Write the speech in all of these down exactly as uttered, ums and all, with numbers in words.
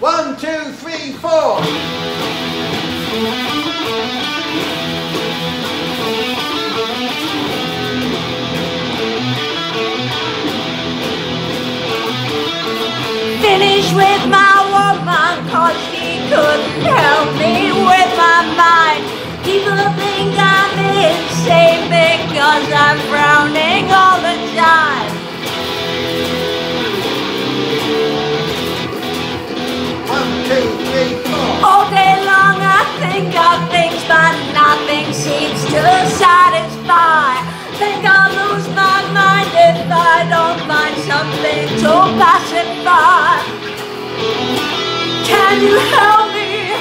One, two, three, four. Finish with my woman, cause she couldn't help me with my mind. People think I'm insane because I'm frowning all the time. One, two, three, four. All day long I think of things, but nothing seems to satisfy. Think I'll lose my mind if I don't find something to pacify. Can you help me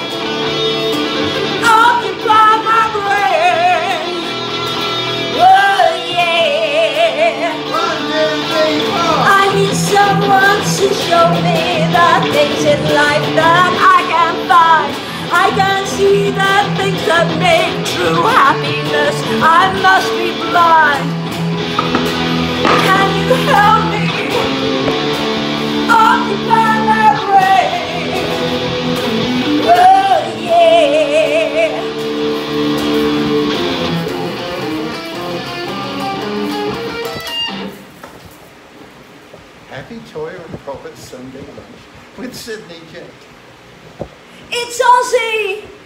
occupy my brain? Oh yeah. One, two, three, four. I need someone to show me the things in life that I can find. I can see the things that make true happiness. I must be blind. Can you help me occupy my brain? Oh yeah. Happy Toyah and Proverbs Sunday lunch with Sydney J. It's Aussie!